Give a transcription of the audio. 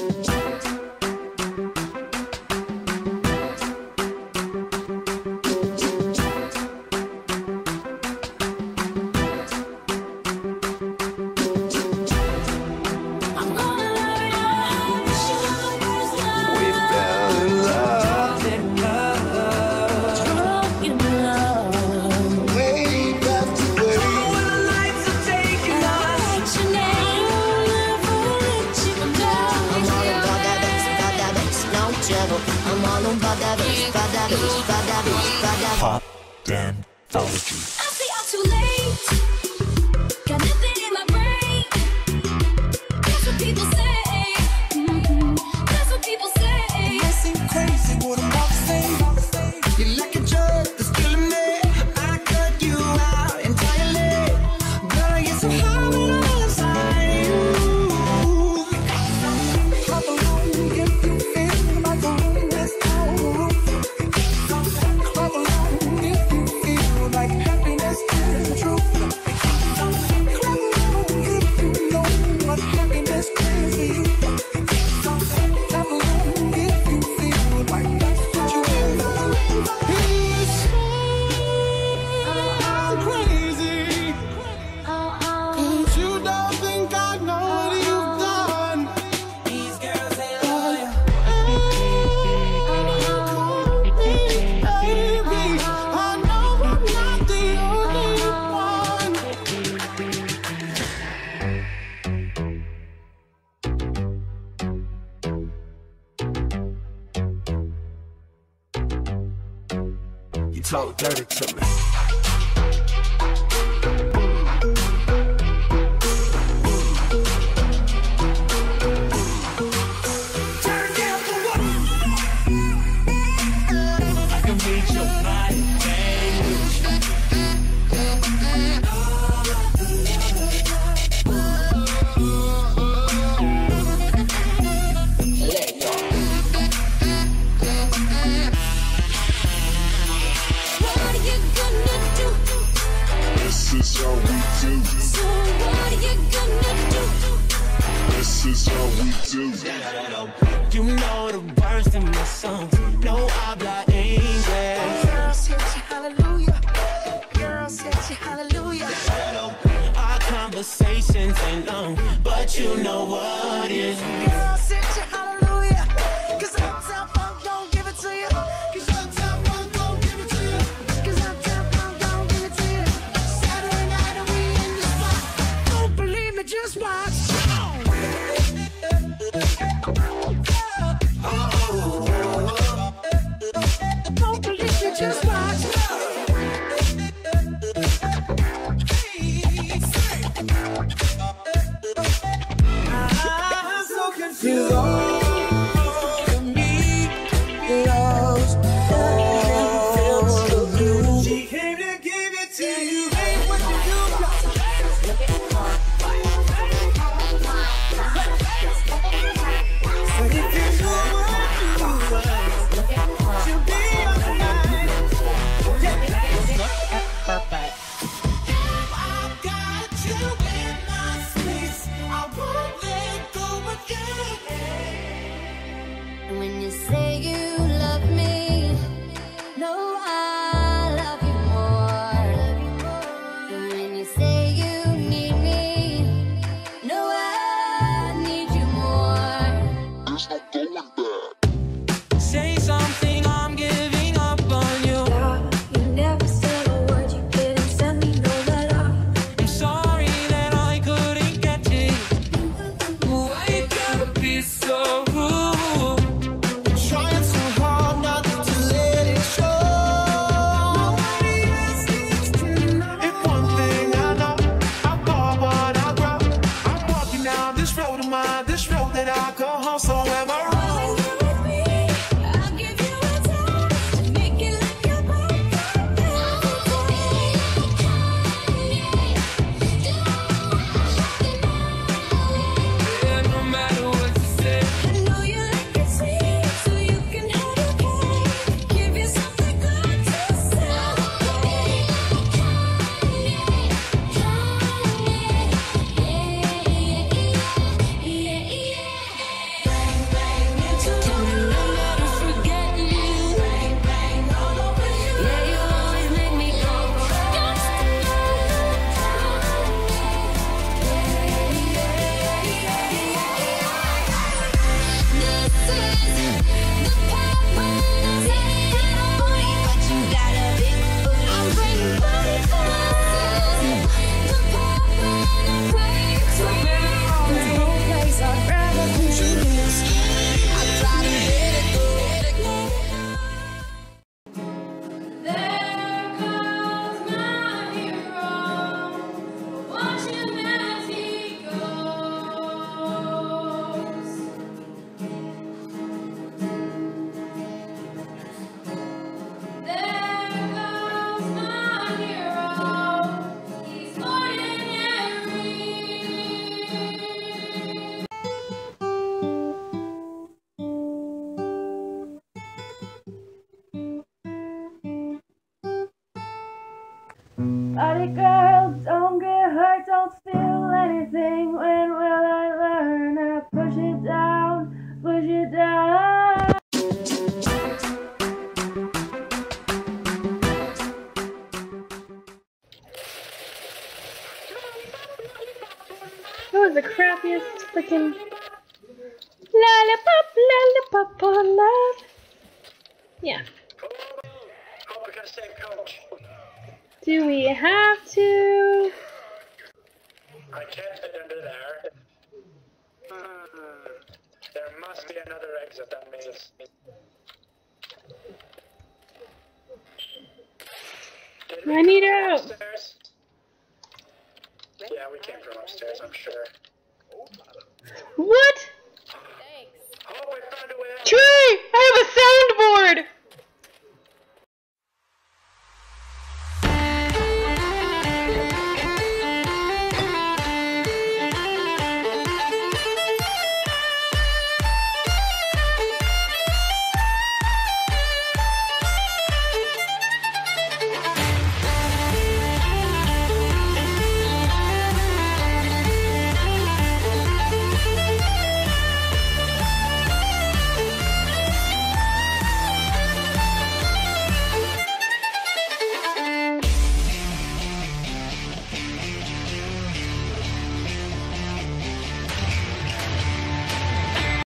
Pop Danthology. I say I'm too late. Got nothing in my brain. That's what people say. That's what people say. I seem crazy what I'm about to say. You're like a drug that's killing me. I cut you out entirely. Girl, you're so hard on the inside. Clap along if you feel like going west town. Clap along if you feel like happiness is the truth. Clap along if you know what happiness is for you. Clap along if you feel like that's what you want. He's so crazy. You don't think I know what you've done. These girls ain't loyal. Baby, I know I'm not the only one. You talk dirty to me. Turn down for what? I can read your body What are you gonna do? This is how we do. So what are you gonna do? This is how we do. You know the words in my songs. No habla English. Girl, said you hallelujah. Girl, said you hallelujah. Our conversations ain't long, but you know what is. Girl, said you hallelujah. 'Cause Uptown Funk don't give it to you. 'Cause Uptown Funk don't give it to you. 'Cause Uptown Funk don't give it to you. Saturday night and we in the spot. Don't believe me, just watch. Don't believe me, just watch. I'm so confused. To me, love's all of you. She came to give it to you. Hey, what you do? But if you know what you want, she'll be alright. I've got you in my space. I won't let go again. When you say you love me, no, I love you more. And when you say you need me, no, I need you more. Say something, I'm giving up on you. You never said a word, you didn't send me no letter. I'm sorry that I couldn't get to you. Why you gotta be so rude? Trying so hard not to let it show. Nobody else needs to know. If one thing I know, I bought what I grow. I'm walking down this road of mine, this road that I call home. So am I wrong? I'll give you a taste to make it like your birthday. Yeah, no matter what you say. I know you like it sweet, so you can have your cake. Give you something good to celebrate. Body girl, don't get hurt, don't feel anything. When will I learn to push it down, push it down? That was the crappiest freaking lollipop on love. Yeah. Oh, we're gonna save Coach. Do we have to? I can't fit under there. There must be another exit, that means. Did we I need come out. upstairs? Yeah, we came from upstairs, I'm sure. What?